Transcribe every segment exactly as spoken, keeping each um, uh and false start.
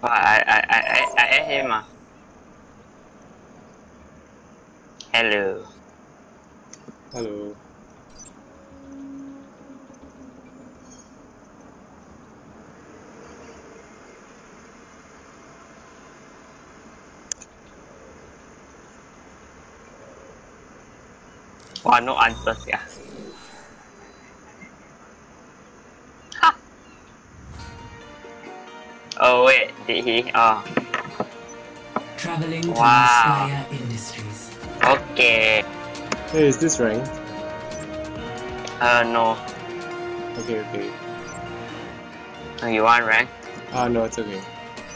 Oh, I, I, I, I, I ate him. Uh. Hello. Hello. Wow, no answers, yeah. Ha! Oh wait, did he? Oh. Traveling Wow. to Inspire Industries. Okay. Hey, is this ranked? Uh, no. Okay, okay. Oh, you want rank? Ah, no, it's okay.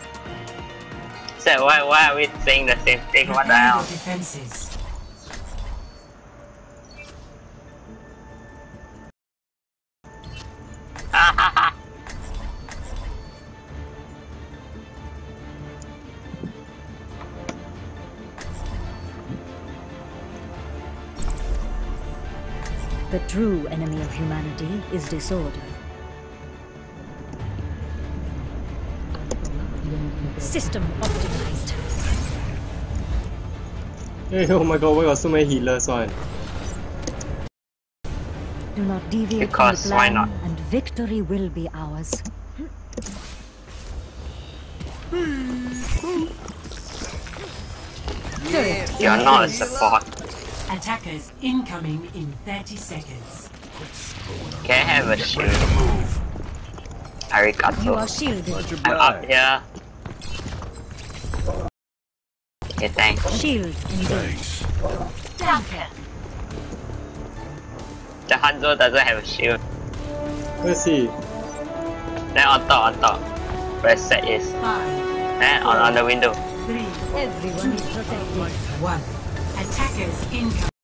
So why, why are we saying the same thing? What the Prepare your hell? defenses. The true enemy of humanity is disorder. System optimized. Hey, oh my god, why got so many healers on? Do not deviate Because from the why plan, not? and victory will be ours. Turret You're not a support. Attackers incoming in thirty seconds. Can I have a shield? Arigato. You are shielded. I'm up here. Okay, thanks. Shield engaged. Dampen. The Hanzo doesn't have a shield. Where's he? Then on top, on top. Where set is. Five, Then on, on the window. three, Everyone is protected. one. Attackers incoming.